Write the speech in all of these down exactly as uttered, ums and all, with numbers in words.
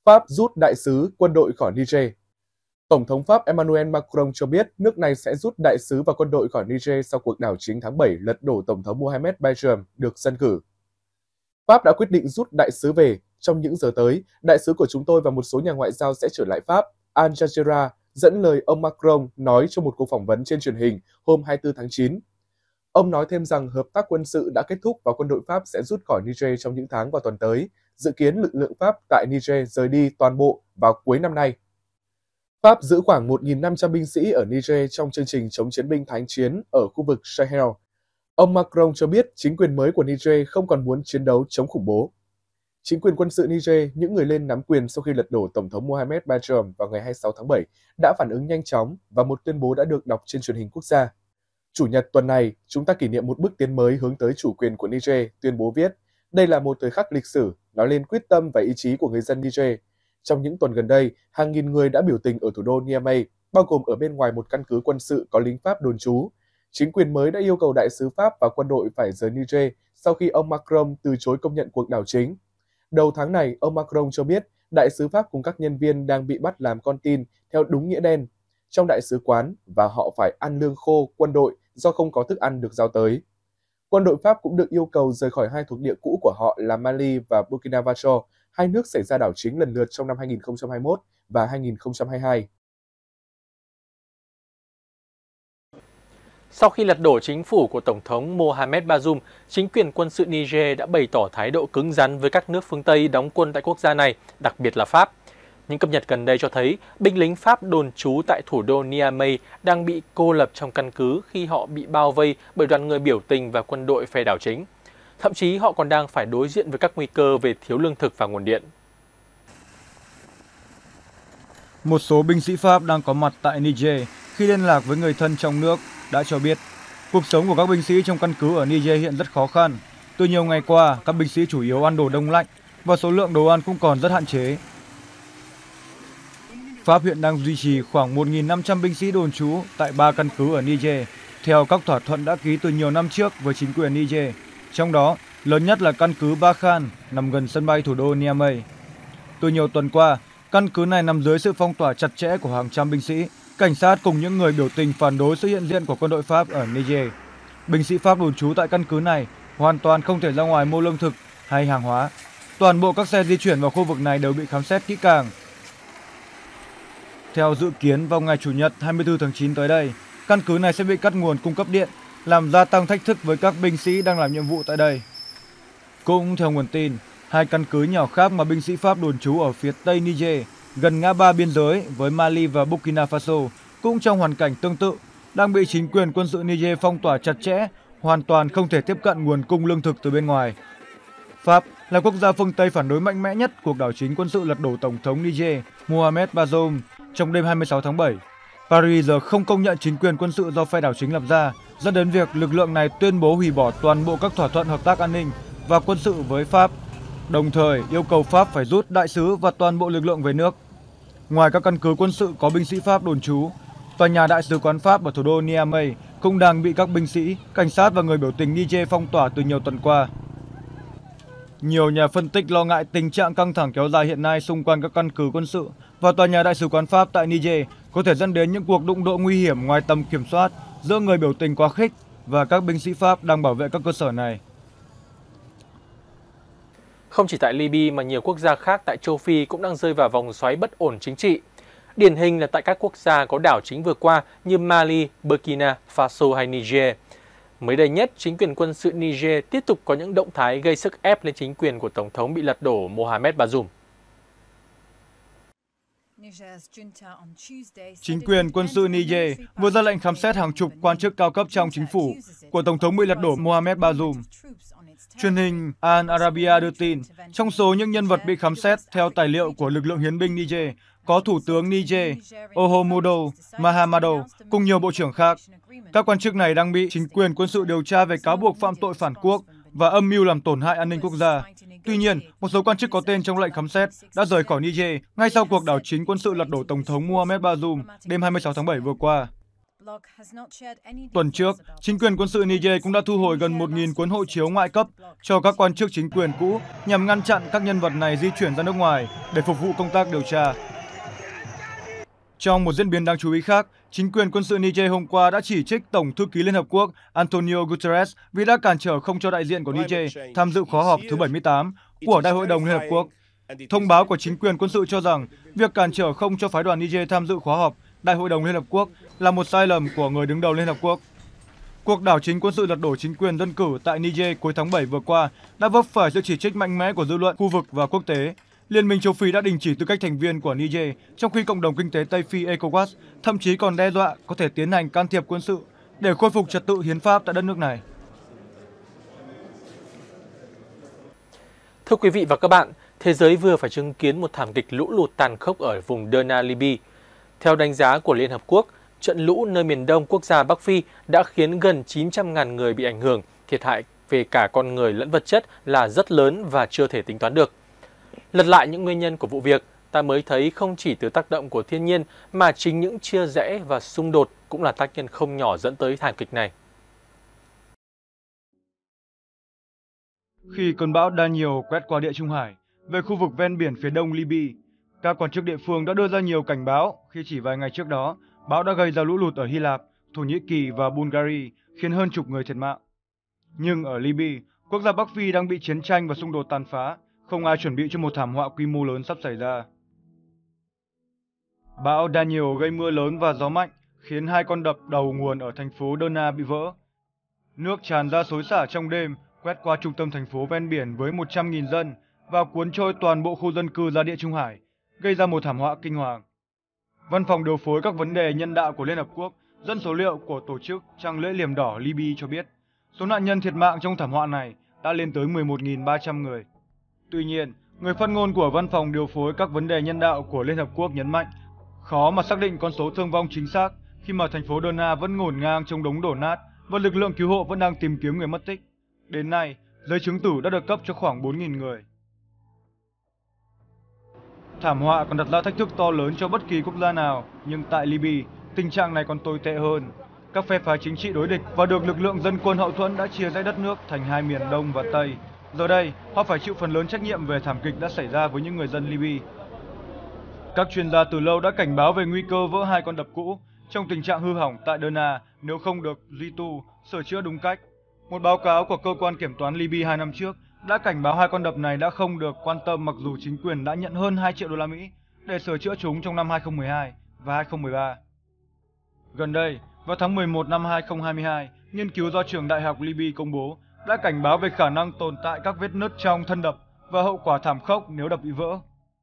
Pháp rút đại sứ quân đội khỏi Niger. Tổng thống Pháp Emmanuel Macron cho biết nước này sẽ rút đại sứ và quân đội khỏi Niger sau cuộc đảo chính tháng bảy lật đổ Tổng thống Mohamed Bazoum được dân cử. Pháp đã quyết định rút đại sứ về. Trong những giờ tới, đại sứ của chúng tôi và một số nhà ngoại giao sẽ trở lại Pháp, Al Jazeera dẫn lời ông Macron nói trong một cuộc phỏng vấn trên truyền hình hôm hai mươi tư tháng chín. Ông nói thêm rằng hợp tác quân sự đã kết thúc và quân đội Pháp sẽ rút khỏi Niger trong những tháng và tuần tới. Dự kiến lực lượng Pháp tại Niger rời đi toàn bộ vào cuối năm nay. Pháp giữ khoảng một nghìn năm trăm binh sĩ ở Niger trong chương trình chống chiến binh thánh chiến ở khu vực Sahel. Ông Macron cho biết chính quyền mới của Niger không còn muốn chiến đấu chống khủng bố. Chính quyền quân sự Niger, những người lên nắm quyền sau khi lật đổ Tổng thống Mohamed Bazoum vào ngày hai mươi sáu tháng bảy, đã phản ứng nhanh chóng và một tuyên bố đã được đọc trên truyền hình quốc gia. Chủ nhật tuần này, chúng ta kỷ niệm một bước tiến mới hướng tới chủ quyền của Niger, tuyên bố viết. Đây là một thời khắc lịch sử, nói lên quyết tâm và ý chí của người dân Niger. Trong những tuần gần đây, hàng nghìn người đã biểu tình ở thủ đô Niamey, bao gồm ở bên ngoài một căn cứ quân sự có lính Pháp đồn trú. Chính quyền mới đã yêu cầu đại sứ Pháp và quân đội phải rời Niger sau khi ông Macron từ chối công nhận cuộc đảo chính. Đầu tháng này, ông Macron cho biết đại sứ Pháp cùng các nhân viên đang bị bắt làm con tin theo đúng nghĩa đen trong đại sứ quán và họ phải ăn lương khô quân đội do không có thức ăn được giao tới. Quân đội Pháp cũng được yêu cầu rời khỏi hai thuộc địa cũ của họ là Mali và Burkina Faso, hai nước xảy ra đảo chính lần lượt trong năm hai nghìn không trăm hai mươi mốt và hai nghìn không trăm hai mươi hai. Sau khi lật đổ chính phủ của Tổng thống Mohamed Bazoum, chính quyền quân sự Niger đã bày tỏ thái độ cứng rắn với các nước phương Tây đóng quân tại quốc gia này, đặc biệt là Pháp. Những cập nhật gần đây cho thấy binh lính Pháp đồn trú tại thủ đô Niamey đang bị cô lập trong căn cứ khi họ bị bao vây bởi đoàn người biểu tình và quân đội phe đảo chính. Thậm chí họ còn đang phải đối diện với các nguy cơ về thiếu lương thực và nguồn điện. Một số binh sĩ Pháp đang có mặt tại Niger khi liên lạc với người thân trong nước đã cho biết cuộc sống của các binh sĩ trong căn cứ ở Niger hiện rất khó khăn. Từ nhiều ngày qua, các binh sĩ chủ yếu ăn đồ đông lạnh và số lượng đồ ăn cũng còn rất hạn chế. Pháp hiện đang duy trì khoảng một nghìn năm trăm binh sĩ đồn trú tại ba căn cứ ở Niger, theo các thỏa thuận đã ký từ nhiều năm trước với chính quyền Niger. Trong đó, lớn nhất là căn cứ Barkhane nằm gần sân bay thủ đô Niamey. Từ nhiều tuần qua, căn cứ này nằm dưới sự phong tỏa chặt chẽ của hàng trăm binh sĩ, cảnh sát cùng những người biểu tình phản đối sự hiện diện của quân đội Pháp ở Niger. Binh sĩ Pháp đồn trú tại căn cứ này hoàn toàn không thể ra ngoài mua lương thực hay hàng hóa. Toàn bộ các xe di chuyển vào khu vực này đều bị khám xét kỹ càng. Theo dự kiến, vào ngày Chủ nhật hai mươi tư tháng chín tới đây, căn cứ này sẽ bị cắt nguồn cung cấp điện, làm gia tăng thách thức với các binh sĩ đang làm nhiệm vụ tại đây. Cũng theo nguồn tin, hai căn cứ nhỏ khác mà binh sĩ Pháp đồn trú ở phía tây Niger, gần ngã ba biên giới với Mali và Burkina Faso, cũng trong hoàn cảnh tương tự, đang bị chính quyền quân sự Niger phong tỏa chặt chẽ, hoàn toàn không thể tiếp cận nguồn cung lương thực từ bên ngoài. Pháp là quốc gia phương Tây phản đối mạnh mẽ nhất cuộc đảo chính quân sự lật đổ Tổng thống Niger Mohamed Bazoum trong đêm hai mươi sáu tháng bảy. Paris giờ không công nhận chính quyền quân sự do phe đảo chính lập ra, dẫn đến việc lực lượng này tuyên bố hủy bỏ toàn bộ các thỏa thuận hợp tác an ninh và quân sự với Pháp, đồng thời yêu cầu Pháp phải rút đại sứ và toàn bộ lực lượng về nước. Ngoài các căn cứ quân sự có binh sĩ Pháp đồn trú, tòa nhà đại sứ quán Pháp ở thủ đô Niamey cũng đang bị các binh sĩ, cảnh sát và người biểu tình Niger phong tỏa từ nhiều tuần qua. Nhiều nhà phân tích lo ngại tình trạng căng thẳng kéo dài hiện nay xung quanh các căn cứ quân sự và tòa nhà đại sứ quán Pháp tại Niger có thể dẫn đến những cuộc đụng độ nguy hiểm ngoài tầm kiểm soát giữa người biểu tình quá khích và các binh sĩ Pháp đang bảo vệ các cơ sở này. Không chỉ tại Libya mà nhiều quốc gia khác tại châu Phi cũng đang rơi vào vòng xoáy bất ổn chính trị. Điển hình là tại các quốc gia có đảo chính vừa qua như Mali, Burkina Faso hay Niger. Mới đây nhất, chính quyền quân sự Niger tiếp tục có những động thái gây sức ép lên chính quyền của Tổng thống bị lật đổ Mohamed Bazoum. Chính quyền quân sự Niger vừa ra lệnh khám xét hàng chục quan chức cao cấp trong chính phủ của Tổng thống bị lật đổ Mohamed Bazoum. Truyền hình Al Arabiya đưa tin, trong số những nhân vật bị khám xét theo tài liệu của lực lượng hiến binh Niger, có Thủ tướng Niger Oumodo Mahamadou cùng nhiều bộ trưởng khác. Các quan chức này đang bị chính quyền quân sự điều tra về cáo buộc phạm tội phản quốc và âm mưu làm tổn hại an ninh quốc gia. Tuy nhiên, một số quan chức có tên trong lệnh khám xét đã rời khỏi Niger ngay sau cuộc đảo chính quân sự lật đổ Tổng thống Mohamed Bazoum đêm hai mươi sáu tháng bảy vừa qua. Tuần trước, chính quyền quân sự Niger cũng đã thu hồi gần một nghìn cuốn hộ chiếu ngoại cấp cho các quan chức chính quyền cũ nhằm ngăn chặn các nhân vật này di chuyển ra nước ngoài để phục vụ công tác điều tra. Trong một diễn biến đáng chú ý khác, chính quyền quân sự Niger hôm qua đã chỉ trích Tổng thư ký Liên Hợp Quốc Antonio Guterres vì đã cản trở không cho đại diện của Niger tham dự khóa họp thứ bảy mươi tám của Đại hội đồng Liên Hợp Quốc. Thông báo của chính quyền quân sự cho rằng việc cản trở không cho phái đoàn Niger tham dự khóa họp Đại hội đồng Liên Hợp Quốc là một sai lầm của người đứng đầu Liên Hợp Quốc. Cuộc đảo chính quân sự lật đổ chính quyền dân cử tại Niger cuối tháng bảy vừa qua đã vấp phải sự chỉ trích mạnh mẽ của dư luận khu vực và quốc tế. Liên minh châu Phi đã đình chỉ tư cách thành viên của Niger, trong khi cộng đồng kinh tế Tây Phi ECOWAS thậm chí còn đe dọa có thể tiến hành can thiệp quân sự để khôi phục trật tự hiến pháp tại đất nước này. Thưa quý vị và các bạn, thế giới vừa phải chứng kiến một thảm kịch lũ lụt tàn khốc ở vùng Derna, Libya. Theo đánh giá của Liên Hợp Quốc, trận lũ nơi miền đông quốc gia Bắc Phi đã khiến gần chín trăm nghìn người bị ảnh hưởng, thiệt hại về cả con người lẫn vật chất là rất lớn và chưa thể tính toán được. Lật lại những nguyên nhân của vụ việc, ta mới thấy không chỉ từ tác động của thiên nhiên mà chính những chia rẽ và xung đột cũng là tác nhân không nhỏ dẫn tới thảm kịch này. Khi cơn bão Daniel quét qua Địa Trung Hải, về khu vực ven biển phía đông Libya, các quan chức địa phương đã đưa ra nhiều cảnh báo khi chỉ vài ngày trước đó, bão đã gây ra lũ lụt ở Hy Lạp, Thổ Nhĩ Kỳ và Bulgaria, khiến hơn chục người thiệt mạng. Nhưng ở Libya, quốc gia Bắc Phi đang bị chiến tranh và xung đột tàn phá, không ai chuẩn bị cho một thảm họa quy mô lớn sắp xảy ra. Bão Daniel gây mưa lớn và gió mạnh, khiến hai con đập đầu nguồn ở thành phố Derna bị vỡ. Nước tràn ra xối xả trong đêm, quét qua trung tâm thành phố ven biển với một trăm nghìn dân và cuốn trôi toàn bộ khu dân cư ra Địa Trung Hải, gây ra một thảm họa kinh hoàng. Văn phòng điều phối các vấn đề nhân đạo của Liên Hợp Quốc dẫn số liệu của tổ chức Trăng lưỡi liềm đỏ Libya cho biết, số nạn nhân thiệt mạng trong thảm họa này đã lên tới mười một nghìn ba trăm người. Tuy nhiên, người phát ngôn của Văn phòng điều phối các vấn đề nhân đạo của Liên Hợp Quốc nhấn mạnh, khó mà xác định con số thương vong chính xác khi mà thành phố Derna vẫn ngổn ngang trong đống đổ nát và lực lượng cứu hộ vẫn đang tìm kiếm người mất tích. Đến nay, giấy chứng tử đã được cấp cho khoảng bốn nghìn người. Thảm họa còn đặt ra thách thức to lớn cho bất kỳ quốc gia nào, nhưng tại Libya, tình trạng này còn tồi tệ hơn. Các phe phái chính trị đối địch và được lực lượng dân quân hậu thuẫn đã chia rẽ đất nước thành hai miền Đông và Tây. Giờ đây, họ phải chịu phần lớn trách nhiệm về thảm kịch đã xảy ra với những người dân Libya. Các chuyên gia từ lâu đã cảnh báo về nguy cơ vỡ hai con đập cũ trong tình trạng hư hỏng tại Derna nếu không được duy tu, sửa chữa đúng cách. Một báo cáo của cơ quan kiểm toán Libya hai năm trước đã cảnh báo hai con đập này đã không được quan tâm mặc dù chính quyền đã nhận hơn hai triệu đô la Mỹ để sửa chữa chúng trong năm hai không một hai và hai không một ba. Gần đây, vào tháng mười một năm hai không hai hai, nghiên cứu do trường đại học Libya công bố đã cảnh báo về khả năng tồn tại các vết nứt trong thân đập và hậu quả thảm khốc nếu đập bị vỡ.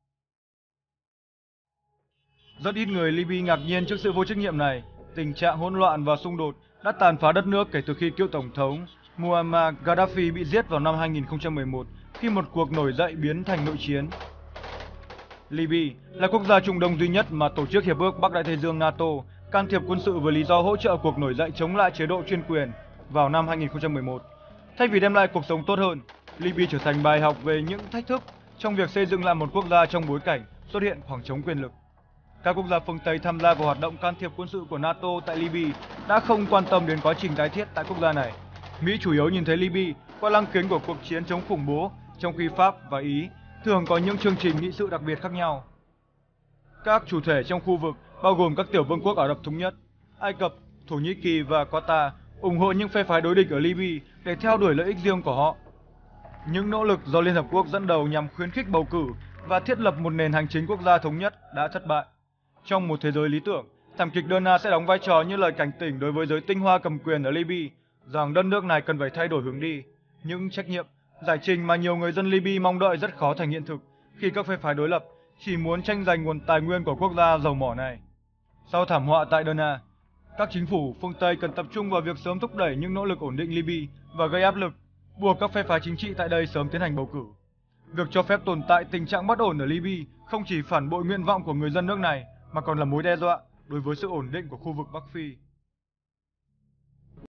Rất ít người Libya ngạc nhiên trước sự vô trách nhiệm này. Tình trạng hỗn loạn và xung đột đã tàn phá đất nước kể từ khi cựu tổng thống Muammar Gaddafi bị giết vào năm hai nghìn không trăm mười một khi một cuộc nổi dậy biến thành nội chiến. Libya là quốc gia Trung Đông duy nhất mà Tổ chức Hiệp ước Bắc Đại Tây Dương NATO can thiệp quân sự với lý do hỗ trợ cuộc nổi dậy chống lại chế độ chuyên quyền vào năm hai nghìn không trăm mười một. Thay vì đem lại cuộc sống tốt hơn, Libya trở thành bài học về những thách thức trong việc xây dựng lại một quốc gia trong bối cảnh xuất hiện khoảng trống quyền lực. Các quốc gia phương Tây tham gia vào hoạt động can thiệp quân sự của NATO tại Libya đã không quan tâm đến quá trình tái thiết tại quốc gia này. Mỹ chủ yếu nhìn thấy Libya qua lăng kính của cuộc chiến chống khủng bố, trong khi Pháp và Ý thường có những chương trình nghị sự đặc biệt khác nhau. Các chủ thể trong khu vực, bao gồm các tiểu vương quốc Ả Rập Thống Nhất, Ai Cập, Thổ Nhĩ Kỳ và Qatar, ủng hộ những phe phái đối địch ở Libya để theo đuổi lợi ích riêng của họ. Những nỗ lực do Liên Hợp Quốc dẫn đầu nhằm khuyến khích bầu cử và thiết lập một nền hành chính quốc gia thống nhất đã thất bại. Trong một thế giới lý tưởng, thảm kịch Derna sẽ đóng vai trò như lời cảnh tỉnh đối với giới tinh hoa cầm quyền ở Libya rằng đất nước này cần phải thay đổi hướng đi. Những trách nhiệm, giải trình mà nhiều người dân Libya mong đợi rất khó thành hiện thực khi các phe phái đối lập chỉ muốn tranh giành nguồn tài nguyên của quốc gia dầu mỏ này. Sau thảm họa tại Derna, các chính phủ phương Tây cần tập trung vào việc sớm thúc đẩy những nỗ lực ổn định Libya và gây áp lực, buộc các phe phái chính trị tại đây sớm tiến hành bầu cử. Việc cho phép tồn tại tình trạng bất ổn ở Libya không chỉ phản bội nguyện vọng của người dân nước này, mà còn là mối đe dọa đối với sự ổn định của khu vực Bắc Phi.